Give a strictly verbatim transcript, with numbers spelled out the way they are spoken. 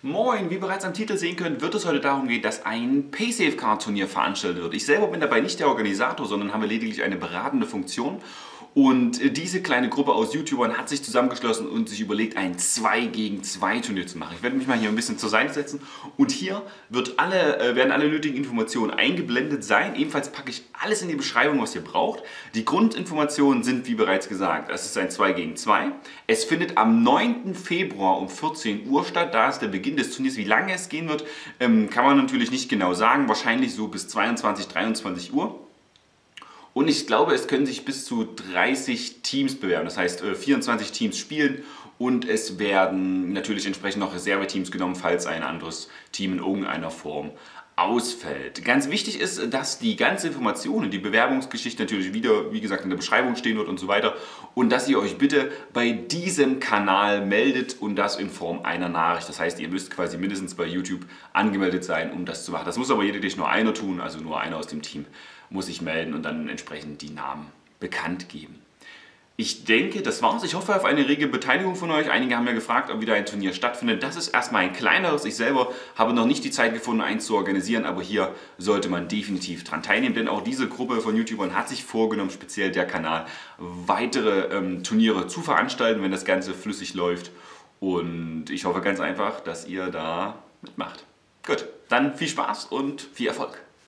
Moin, wie bereits am Titel sehen könnt, wird es heute darum gehen, dass ein Paysafecard-Turnier veranstaltet wird. Ich selber bin dabei nicht der Organisator, sondern habe lediglich eine beratende Funktion. Und diese kleine Gruppe aus YouTubern hat sich zusammengeschlossen und sich überlegt, ein zwei gegen zwei Turnier zu machen. Ich werde mich mal hier ein bisschen zur Seite setzen und hier wird alle, äh, werden alle nötigen Informationen eingeblendet sein. Ebenfalls packe ich alles in die Beschreibung, was ihr braucht. Die Grundinformationen sind, wie bereits gesagt, es ist ein zwei gegen zwei. Es findet am neunten Februar um vierzehn Uhr statt. Da ist der Beginn des Turniers. Wie lange es gehen wird, ähm, kann man natürlich nicht genau sagen. Wahrscheinlich so bis zweiundzwanzig, dreiundzwanzig Uhr. Und ich glaube, es können sich bis zu dreißig Teams bewerben. Das heißt, vierundzwanzig Teams spielen und es werden natürlich entsprechend noch Reserveteams genommen, falls ein anderes Team in irgendeiner Form ausfällt. Ganz wichtig ist, dass die ganze Information, die Bewerbungsgeschichte natürlich wieder, wie gesagt, in der Beschreibung stehen wird und so weiter. Und dass ihr euch bitte bei diesem Kanal meldet und das in Form einer Nachricht. Das heißt, ihr müsst quasi mindestens bei YouTube angemeldet sein, um das zu machen. Das muss aber lediglich nur einer tun, also nur einer aus dem Team muss sich melden und dann entsprechend die Namen bekannt geben. Ich denke, das war's. Ich hoffe auf eine rege Beteiligung von euch. Einige haben ja gefragt, ob wieder ein Turnier stattfindet. Das ist erstmal ein kleineres. Ich selber habe noch nicht die Zeit gefunden, eins zu organisieren, aber hier sollte man definitiv dran teilnehmen, denn auch diese Gruppe von YouTubern hat sich vorgenommen, speziell der Kanal, weitere ähm, Turniere zu veranstalten, wenn das Ganze flüssig läuft. Und ich hoffe ganz einfach, dass ihr da mitmacht. Gut, dann viel Spaß und viel Erfolg.